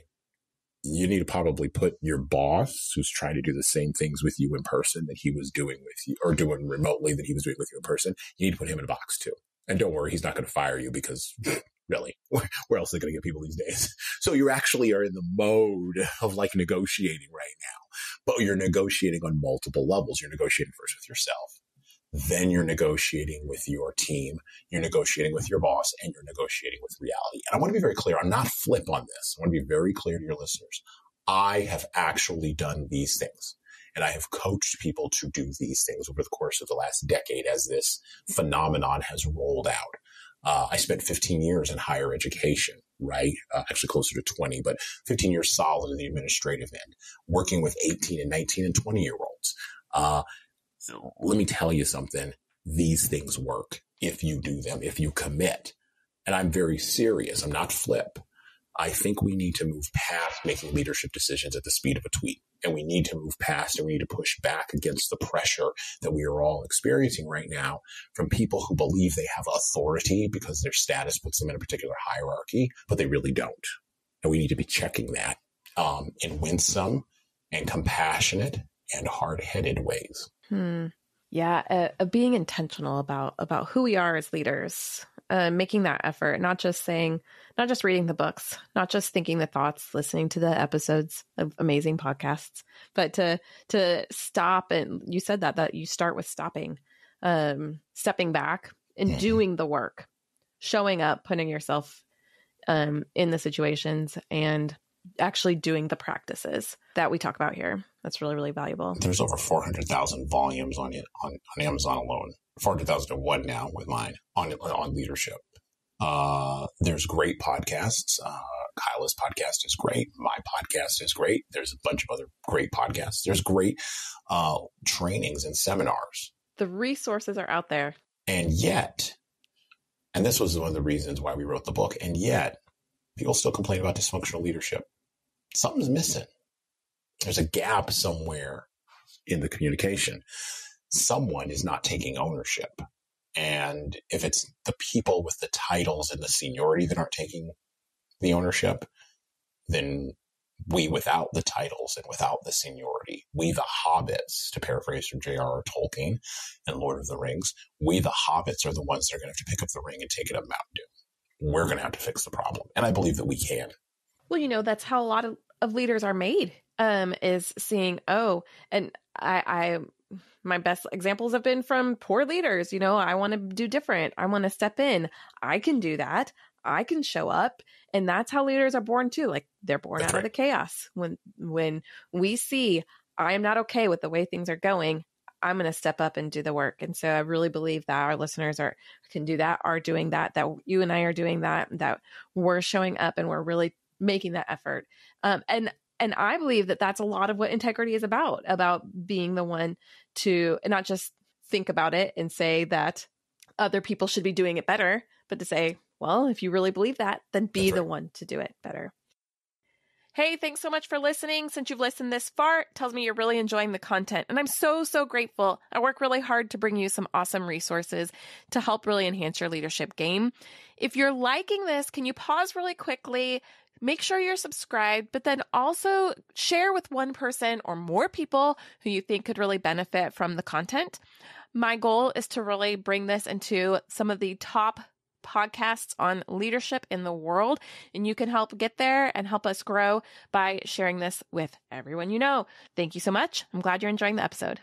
you need to probably put your boss who's trying to do the same things with you in person that he was doing with you or doing remotely that he was doing with you in person. You need to put him in a box too. And don't worry, he's not going to fire you because really, where else are they going to get people these days? So you actually are in the mode of like negotiating right now, but you're negotiating on multiple levels. You're negotiating first with yourself. Then you're negotiating with your team, you're negotiating with your boss, and you're negotiating with reality. And I want to be very clear. I'm not flip on this. I want to be very clear to your listeners. I have actually done these things, and I have coached people to do these things over the course of the last decade as this phenomenon has rolled out. Uh, I spent fifteen years in higher education, right? Uh, actually closer to twenty, but fifteen years solid in the administrative end, working with eighteen and nineteen and twenty year olds. Uh, So let me tell you something. These things work if you do them, if you commit. And I'm very serious. I'm not flip. I think we need to move past making leadership decisions at the speed of a tweet. And we need to move past and we need to push back against the pressure that we are all experiencing right now from people who believe they have authority because their status puts them in a particular hierarchy, but they really don't. And we need to be checking that um, in winsome and compassionate and hard-headed ways. Hmm. Yeah, uh, uh, being intentional about about who we are as leaders, uh, making that effort, not just saying, not just reading the books, not just thinking the thoughts, listening to the episodes of amazing podcasts, but to to stop. And you said that that you start with stopping, um, stepping back and doing the work, showing up, putting yourself um, in the situations, and actually doing the practices that we talk about here. That's really, really valuable. There's over four hundred thousand volumes on it on, on Amazon alone. four hundred thousand and one now with mine on on leadership. Uh, there's great podcasts. Uh, Kyla's podcast is great. My podcast is great. There's a bunch of other great podcasts. There's great uh, trainings and seminars. The resources are out there. And yet, and this was one of the reasons why we wrote the book, and yet people still complain about dysfunctional leadership. Something's missing. There's a gap somewhere in the communication. Someone is not taking ownership. And if it's the people with the titles and the seniority that aren't taking the ownership, then we without the titles and without the seniority, we the hobbits, to paraphrase from J R R Tolkien and Lord of the Rings, we the hobbits are the ones that are going to have to pick up the ring and take it up Mountain Dew. We're going to have to fix the problem. And I believe that we can. Well, you know, that's how a lot of, of leaders are made, um, is seeing, oh, and I, I, my best examples have been from poor leaders. You know, I want to do different. I want to step in. I can do that. I can show up. And that's how leaders are born too. Like they're born that's out right. of the chaos. When, when we see, I am not okay with the way things are going, I'm going to step up and do the work. And so I really believe that our listeners are, can do that, are doing that, that you and I are doing that, that we're showing up and we're really making that effort. Um, and, and I believe that that's a lot of what integrity is about, about being the one to not just think about it and say that other people should be doing it better, but to say, well, if you really believe that, then be the one to do it better. Hey, thanks so much for listening. Since you've listened this far, it tells me you're really enjoying the content. And I'm so, so grateful. I work really hard to bring you some awesome resources to help really enhance your leadership game. If you're liking this, can you pause really quickly? Make sure you're subscribed, but then also share with one person or more people who you think could really benefit from the content. My goal is to really bring this into some of the top podcasts on leadership in the world, and you can help get there and help us grow by sharing this with everyone you know. Thank you so much. I'm glad you're enjoying the episode.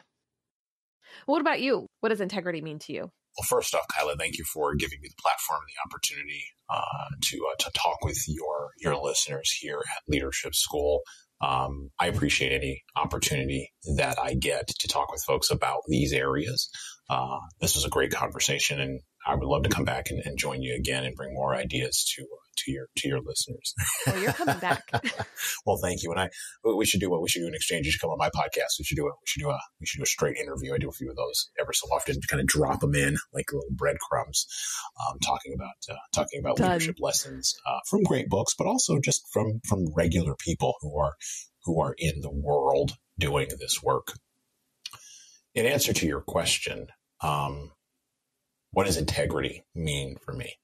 What about you? What does integrity mean to you? Well, first off, Kyla, thank you for giving me the platform and the opportunity uh, to uh, to talk with your your listeners here at Leadership School. Um, I appreciate any opportunity that I get to talk with folks about these areas. Uh, this was a great conversation, and I would love to come back and, and join you again and bring more ideas to uh, to your to your listeners. Well, you're coming back. Well, thank you. And I we should do what we should do an exchange. You should come on my podcast. We should do it. We should do a we should do a straight interview. I do a few of those every so often to kind of drop them in like little breadcrumbs, um, talking about uh, talking about Done. leadership lessons uh, from great books, but also just from from regular people who are who are in the world doing this work. In answer to your question, um, what does integrity mean for me?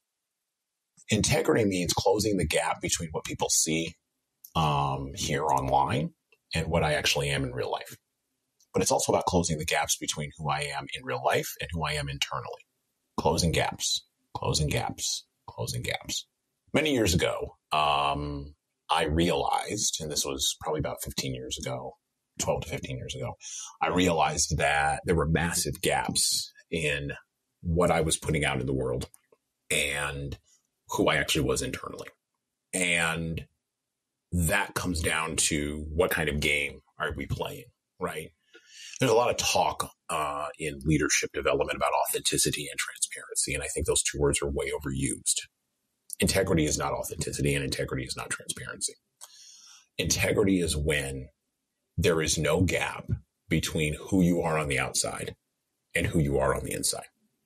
Integrity means closing the gap between what people see um, here online and what I actually am in real life. But it's also about closing the gaps between who I am in real life and who I am internally. Closing gaps, closing gaps, closing gaps. Many years ago, um, I realized, and this was probably about fifteen years ago, twelve to fifteen years ago, I realized that there were massive gaps in what I was putting out in the world and who I actually was internally. And that comes down to what kind of game are we playing, right? There's a lot of talk uh, in leadership development about authenticity and transparency, and I think those two words are way overused. Integrity is not authenticity, and integrity is not transparency. Integrity is when there is no gap between who you are on the outside and who you are on the inside.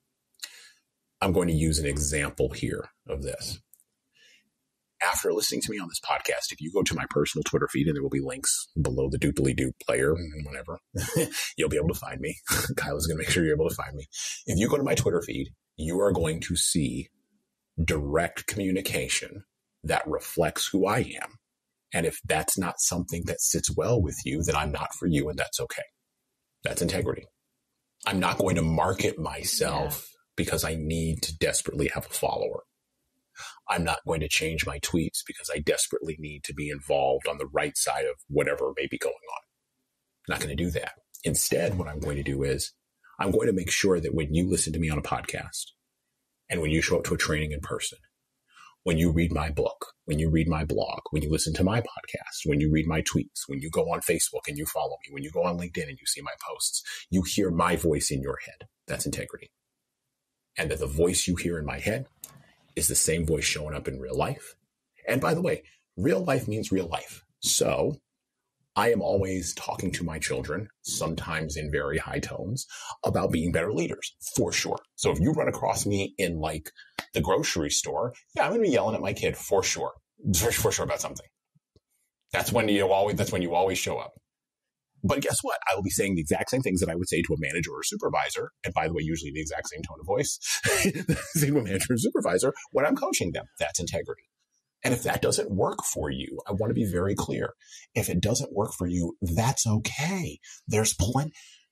I'm going to use an example here of this. After listening to me on this podcast, if you go to my personal Twitter feed, and there will be links below the doodly doo player and whatever, you'll be able to find me. Kyla's going to make sure you're able to find me. If you go to my Twitter feed, you are going to see direct communication that reflects who I am. And if that's not something that sits well with you, then I'm not for you, and that's okay. That's integrity. I'm not going to market myself yeah. because I need to desperately have a follower. I'm not going to change my tweets because I desperately need to be involved on the right side of whatever may be going on. I'm not going to do that. Instead, what I'm going to do is I'm going to make sure that when you listen to me on a podcast and when you show up to a training in person, when you read my book, when you read my blog, when you listen to my podcast, when you read my tweets, when you go on Facebook and you follow me, when you go on LinkedIn and you see my posts, you hear my voice in your head. That's integrity. And that the voice you hear in my head is the same voice showing up in real life. And by the way, real life means real life. So I am always talking to my children, sometimes in very high tones, about being better leaders, for sure. So if you run across me in like the grocery store, yeah, I'm going to be yelling at my kid for sure, for, for sure about something. That's when you always, that's when you always show up. But guess what? I will be saying the exact same things that I would say to a manager or a supervisor. And by the way, usually the exact same tone of voice, say to a manager or supervisor when I'm coaching them. That's integrity. And if that doesn't work for you, I want to be very clear. If it doesn't work for you, that's okay. There's plenty.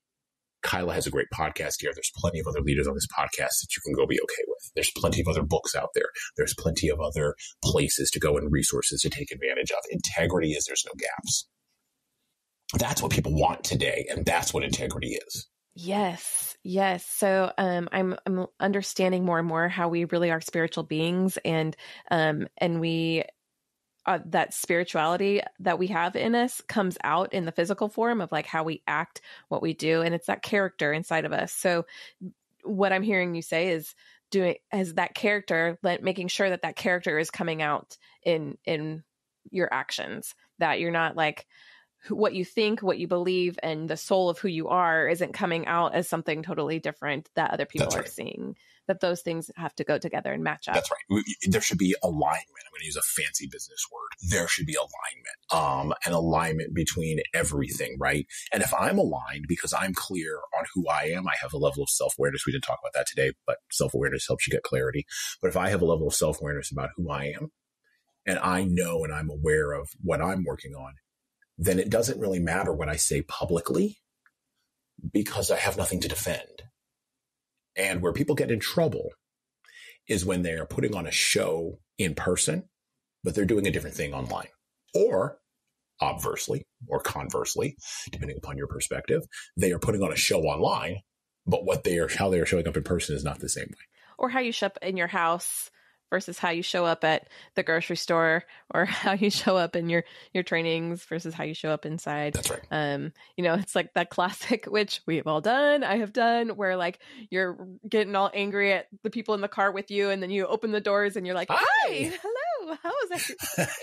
Kyla has a great podcast here. There's plenty of other leaders on this podcast that you can go be okay with. There's plenty of other books out there. There's plenty of other places to go and resources to take advantage of. Integrity is there's no gaps. That's what people want today. And that's what integrity is. Yes. Yes. So um, I'm I'm understanding more and more how we really are spiritual beings, and um, and we uh, that spirituality that we have in us comes out in the physical form of like how we act, what we do, and it's that character inside of us. So what I'm hearing you say is doing as that character, making sure that that character is coming out in in your actions, that you're not like what you think, what you believe, and the soul of who you are isn't coming out as something totally different that other people That's are right. seeing, that those things have to go together and match up. That's right. There should be alignment. I'm going to use a fancy business word. There should be alignment, um, an alignment between everything, right? And if I'm aligned because I'm clear on who I am, I have a level of self-awareness. We didn't talk about that today, but self-awareness helps you get clarity. But if I have a level of self-awareness about who I am, and I know and I'm aware of what I'm working on, then it doesn't really matter what I say publicly because I have nothing to defend. And where people get in trouble is when they're putting on a show in person, but they're doing a different thing online. Or obversely, or conversely, depending upon your perspective, they are putting on a show online, but what they are, how they are showing up in person is not the same way. Or how you show up in your house versus how you show up at the grocery store, or how you show up in your, your trainings versus how you show up inside. That's right. Um, you know, it's like that classic, which we've all done, I have done, where like you're getting all angry at the people in the car with you, and then you open the doors and you're like, hi, hi hello, how is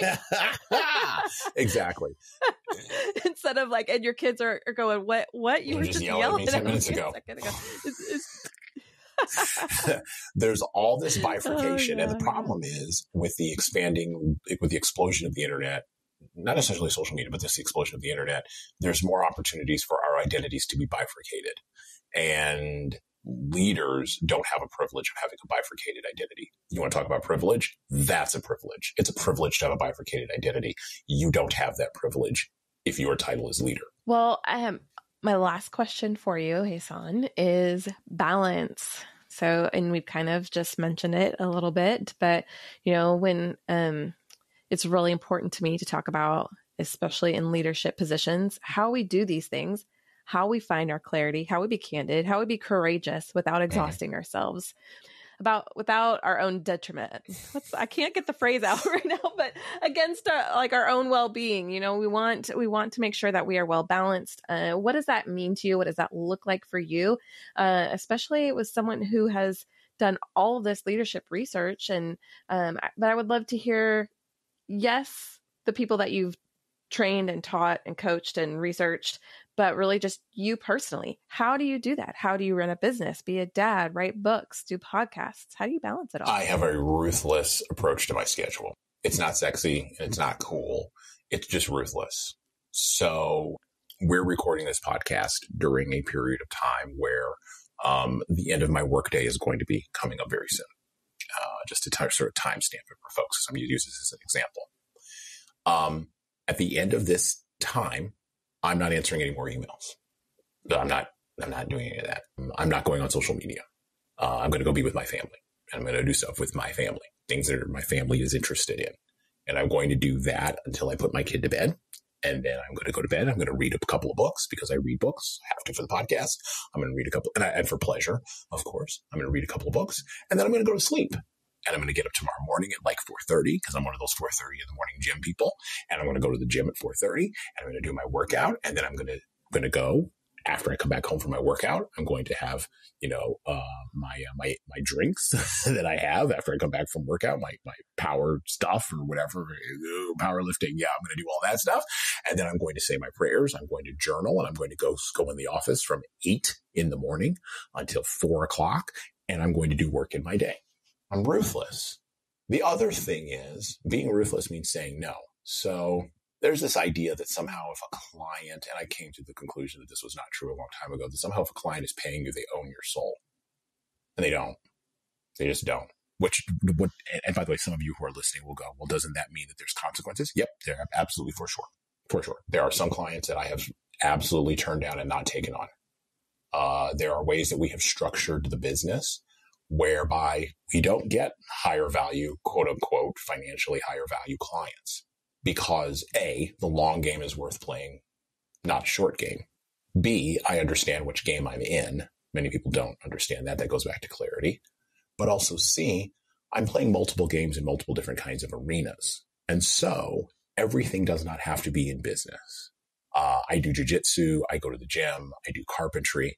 that? Exactly. Instead of like, and your kids are, are going, what, what? You You're were just just yelling, yelling at me ten at minutes me ago. a second ago. It's, it's, There's all this bifurcation. Oh, yeah. And the problem is with the expanding, with the explosion of the internet, not necessarily social media, but just the explosion of the internet, there's more opportunities for our identities to be bifurcated. And leaders don't have a privilege of having a bifurcated identity. You want to talk about privilege? That's a privilege. It's a privilege to have a bifurcated identity. You don't have that privilege if your title is leader. Well, um, my last question for you, Jesan, is balance. So, and we've kind of just mentioned it a little bit, but, you know, when um, it's really important to me to talk about, especially in leadership positions, how we do these things, how we find our clarity, how we be candid, how we be courageous without exhausting ourselves, about without our own detriment. What's, I can't get the phrase out right now, but against our, like our own well-being. You know, we want we want to make sure that we are well balanced. Uh, what does that mean to you? What does that look like for you, uh, especially with someone who has done all of this leadership research? And um, but I would love to hear, yes, the people that you've trained and taught and coached and researched, but really just you personally. How do you do that? How do you run a business, be a dad, write books, do podcasts? How do you balance it all? I have a ruthless approach to my schedule. It's not sexy and it's not cool. It's just ruthless. So we're recording this podcast during a period of time where um, the end of my workday is going to be coming up very soon. Uh, just to t- sort of timestamp it for folks. So I'm going to use this as an example. Um, At the end of this time, I'm not answering any more emails. So I'm not, I'm not doing any of that. I'm not going on social media. Uh, I'm going to go be with my family. I'm going to do stuff with my family, things that are, my family is interested in. And I'm going to do that until I put my kid to bed. And then I'm going to go to bed. I'm going to read a couple of books because I read books. I have to for the podcast. I'm going to read a couple, and, I, and for pleasure, of course, I'm going to read a couple of books, and then I'm going to go to sleep. And I'm going to get up tomorrow morning at like four thirty because I'm one of those four thirty in the morning gym people. And I'm going to go to the gym at four thirty, and I'm going to do my workout. And then I'm going to going to go. After I come back home from my workout, I'm going to have, you know, uh, my, uh, my, my drinks that I have after I come back from workout, my, my power stuff or whatever, powerlifting. Yeah, I'm going to do all that stuff. And then I'm going to say my prayers. I'm going to journal, and I'm going to go, go in the office from eight in the morning until four o'clock. And I'm going to do work in my day. I'm ruthless. The other thing is being ruthless means saying no. So there's this idea that somehow if a client, and I came to the conclusion that this was not true a long time ago, that somehow if a client is paying you, they own your soul. And they don't. They just don't. Which, what, and by the way, some of you who are listening will go, well, doesn't that mean that there's consequences? Yep, there absolutely, for sure. For sure. There are some clients that I have absolutely turned down and not taken on. Uh, there are ways that we have structured the business whereby we don't get higher value, quote unquote, financially higher value clients. Because A, the long game is worth playing, not short game. B, I understand which game I'm in. Many people don't understand that. That goes back to clarity. But also C, I'm playing multiple games in multiple different kinds of arenas. And so everything does not have to be in business. Uh, I do jujitsu. I go to the gym. I do carpentry.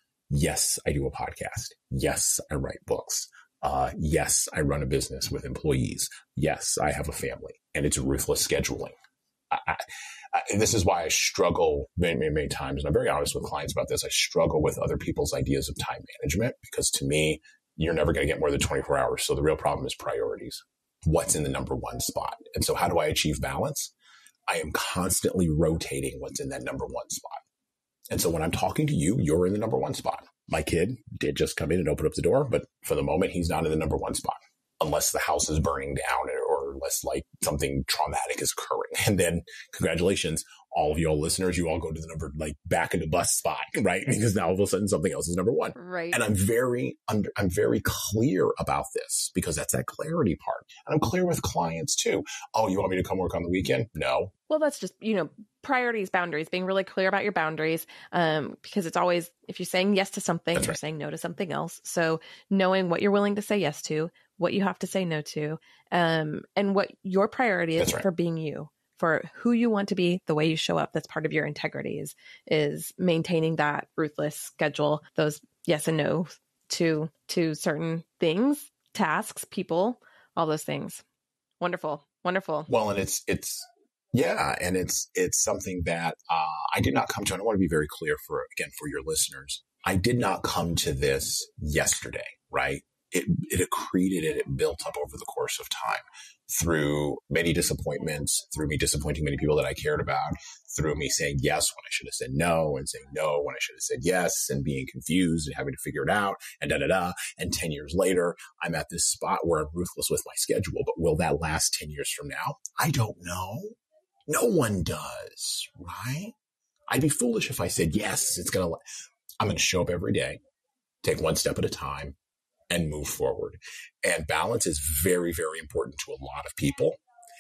Yes, I do a podcast. Yes, I write books. Uh, yes, I run a business with employees. Yes, I have a family, and it's ruthless scheduling. I, I, I, this is why I struggle many, many, many times. And I'm very honest with clients about this. I struggle with other people's ideas of time management because to me, you're never going to get more than twenty-four hours. So the real problem is priorities. What's in the number one spot? And so how do I achieve balance? I am constantly rotating what's in that number one spot. And so when I'm talking to you, you're in the number one spot. My kid did just come in and open up the door, but for the moment, he's not in the number one spot unless the house is burning down or unless like something traumatic is occurring. And then congratulations, all of you all listeners, you all go to the number like back in the bus spot, right? Because now all of a sudden something else is number one. Right. And I'm very under, I'm very clear about this because that's that clarity part. And I'm clear with clients too. Oh, you want me to come work on the weekend? No. Well, that's just, you know, priorities, boundaries, being really clear about your boundaries, um, because it's always, if you're saying yes to something, That's you're right. saying no to something else. So knowing what you're willing to say yes to, what you have to say no to, um, and what your priority is Right. for being you, for who you want to be, the way you show up. That's part of your integrity is, is maintaining that ruthless schedule, those yes and no to, to certain things, tasks, people, all those things. Wonderful. Wonderful. Well, and it's, it's, yeah. And it's, it's something that, uh, I did not come to, and I want to be very clear for, again, for your listeners. I did not come to this yesterday, right? It, it accreted and it built up over the course of time through many disappointments, through me disappointing many people that I cared about, through me saying yes when I should have said no, and saying no when I should have said yes, and being confused and having to figure it out, and da da da. And ten years later, I'm at this spot where I'm ruthless with my schedule. But will that last ten years from now? I don't know. No one does, right? I'd be foolish if I said yes. It's gonna. I'm going to show up every day, take one step at a time, and move forward. And balance is very, very important to a lot of people.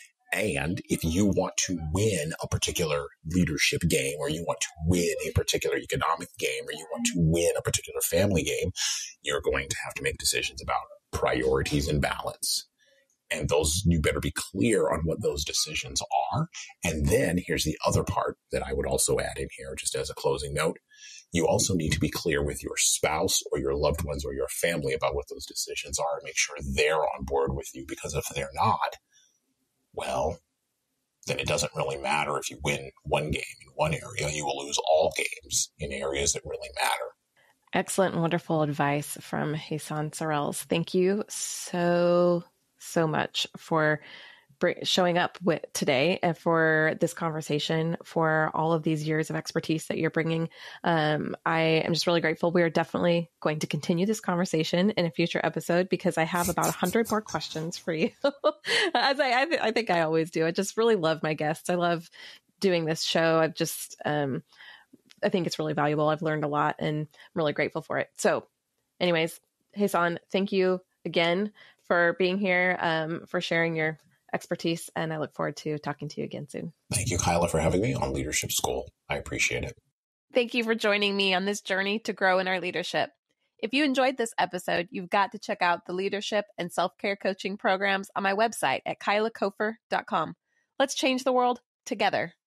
And if you want to win a particular leadership game, or you want to win a particular economic game, or you want to win a particular family game, you're going to have to make decisions about priorities and balance. And those, you better be clear on what those decisions are. And then here's the other part that I would also add in here, just as a closing note. You also need to be clear with your spouse or your loved ones or your family about what those decisions are and make sure they're on board with you, because if they're not, well, then it doesn't really matter if you win one game in one area. You will lose all games in areas that really matter. Excellent and wonderful advice from Jesan Sorrells. Thank you so, so much for showing up with today and for this conversation, for all of these years of expertise that you're bringing. Um, I am just really grateful. We are definitely going to continue this conversation in a future episode because I have about a hundred more questions for you. As I, I, th- I think I always do. I just really love my guests. I love doing this show. I've just, um, I think it's really valuable. I've learned a lot and I'm really grateful for it. So anyways, Jesan, thank you again for being here, um, for sharing your expertise. And I look forward to talking to you again soon. Thank you, Kyla, for having me on Leadership School. I appreciate it. Thank you for joining me on this journey to grow in our leadership. If you enjoyed this episode, you've got to check out the leadership and self-care coaching programs on my website at kyla kofer dot com. Let's change the world together.